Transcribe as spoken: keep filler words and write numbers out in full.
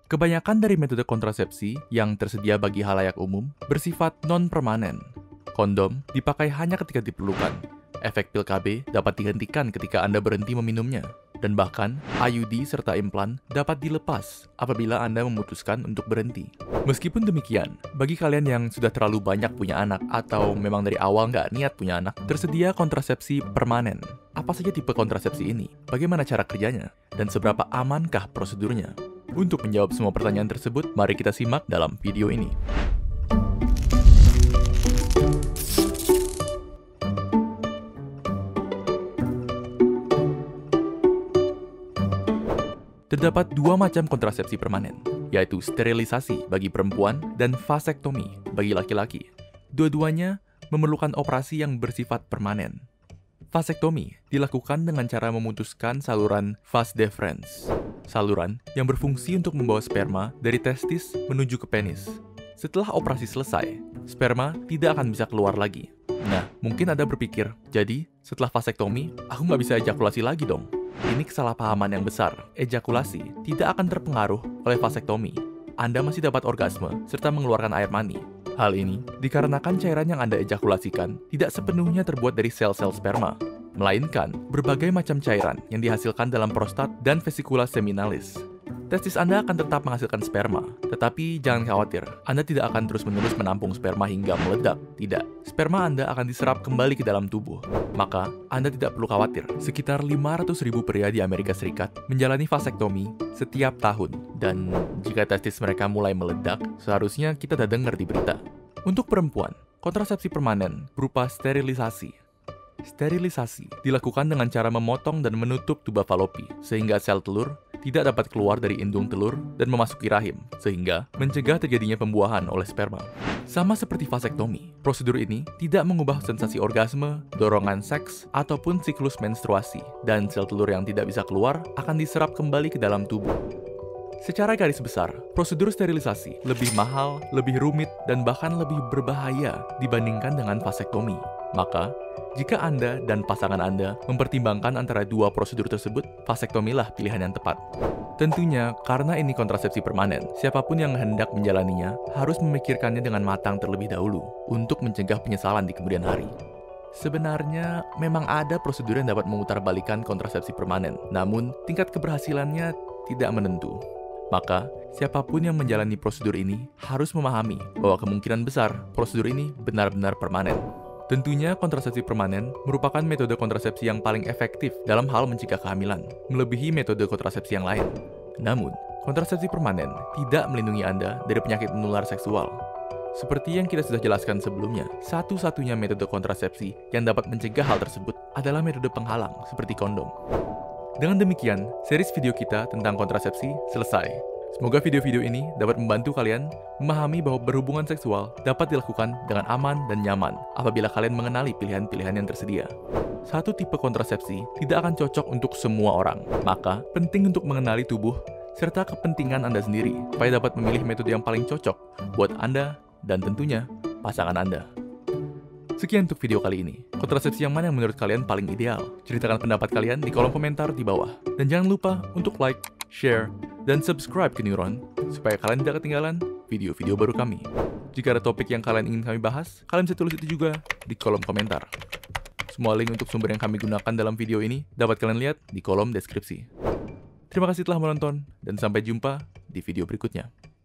Kebanyakan dari metode kontrasepsi yang tersedia bagi halayak umum bersifat non-permanen. Kondom dipakai hanya ketika diperlukan. Efek pil K B dapat dihentikan ketika Anda berhenti meminumnya. Dan bahkan, I U D serta implan dapat dilepas apabila Anda memutuskan untuk berhenti. Meskipun demikian, bagi kalian yang sudah terlalu banyak punya anak atau memang dari awal nggak niat punya anak, tersedia kontrasepsi permanen. Apa saja tipe kontrasepsi ini? Bagaimana cara kerjanya? Dan seberapa amankah prosedurnya? Untuk menjawab semua pertanyaan tersebut, mari kita simak dalam video ini. Terdapat dua macam kontrasepsi permanen, yaitu sterilisasi bagi perempuan dan vasektomi bagi laki-laki. Dua-duanya memerlukan operasi yang bersifat permanen. Vasektomi dilakukan dengan cara memutuskan saluran vas deferens, saluran yang berfungsi untuk membawa sperma dari testis menuju ke penis. Setelah operasi selesai, sperma tidak akan bisa keluar lagi. Nah, mungkin Anda berpikir, jadi setelah vasektomi, aku nggak bisa ejakulasi lagi dong? Ini kesalahpahaman yang besar. Ejakulasi tidak akan terpengaruh oleh vasektomi. Anda masih dapat orgasme serta mengeluarkan air mani. Hal ini dikarenakan cairan yang Anda ejakulasikan tidak sepenuhnya terbuat dari sel-sel sperma, melainkan berbagai macam cairan yang dihasilkan dalam prostat dan vesikula seminalis. Testis Anda akan tetap menghasilkan sperma, tetapi jangan khawatir, Anda tidak akan terus-menerus menampung sperma hingga meledak. Tidak, sperma Anda akan diserap kembali ke dalam tubuh. Maka, Anda tidak perlu khawatir, sekitar lima ratus ribu pria di Amerika Serikat menjalani vasektomi setiap tahun. Dan jika testis mereka mulai meledak, seharusnya kita sudah dengar di berita. Untuk perempuan, kontrasepsi permanen berupa sterilisasi. Sterilisasi dilakukan dengan cara memotong dan menutup tuba falopi, sehingga sel telur tidak dapat keluar dari indung telur dan memasuki rahim, sehingga mencegah terjadinya pembuahan oleh sperma. Sama seperti vasektomi, prosedur ini tidak mengubah sensasi orgasme, dorongan seks, ataupun siklus menstruasi, dan sel telur yang tidak bisa keluar akan diserap kembali ke dalam tubuh. Secara garis besar, prosedur sterilisasi lebih mahal, lebih rumit, dan bahkan lebih berbahaya dibandingkan dengan vasektomi. Maka, jika Anda dan pasangan Anda mempertimbangkan antara dua prosedur tersebut, vasektomilah pilihan yang tepat. Tentunya, karena ini kontrasepsi permanen, siapapun yang hendak menjalaninya harus memikirkannya dengan matang terlebih dahulu untuk mencegah penyesalan di kemudian hari. Sebenarnya, memang ada prosedur yang dapat memutarbalikkan kontrasepsi permanen, namun tingkat keberhasilannya tidak menentu. Maka, siapapun yang menjalani prosedur ini harus memahami bahwa kemungkinan besar prosedur ini benar-benar permanen. Tentunya kontrasepsi permanen merupakan metode kontrasepsi yang paling efektif dalam hal mencegah kehamilan, melebihi metode kontrasepsi yang lain. Namun, kontrasepsi permanen tidak melindungi Anda dari penyakit menular seksual. Seperti yang kita sudah jelaskan sebelumnya, satu-satunya metode kontrasepsi yang dapat mencegah hal tersebut adalah metode penghalang seperti kondom. Dengan demikian, series video kita tentang kontrasepsi selesai. Semoga video-video ini dapat membantu kalian memahami bahwa berhubungan seksual dapat dilakukan dengan aman dan nyaman apabila kalian mengenali pilihan-pilihan yang tersedia. Satu tipe kontrasepsi tidak akan cocok untuk semua orang, maka penting untuk mengenali tubuh serta kepentingan Anda sendiri supaya dapat memilih metode yang paling cocok buat Anda dan tentunya pasangan Anda. Sekian untuk video kali ini. Kontrasepsi yang mana yang menurut kalian paling ideal? Ceritakan pendapat kalian di kolom komentar di bawah. Dan jangan lupa untuk like, share, dan subscribe ke Neuron supaya kalian tidak ketinggalan video-video baru kami. Jika ada topik yang kalian ingin kami bahas, kalian bisa tulis itu juga di kolom komentar. Semua link untuk sumber yang kami gunakan dalam video ini dapat kalian lihat di kolom deskripsi. Terima kasih telah menonton, dan sampai jumpa di video berikutnya.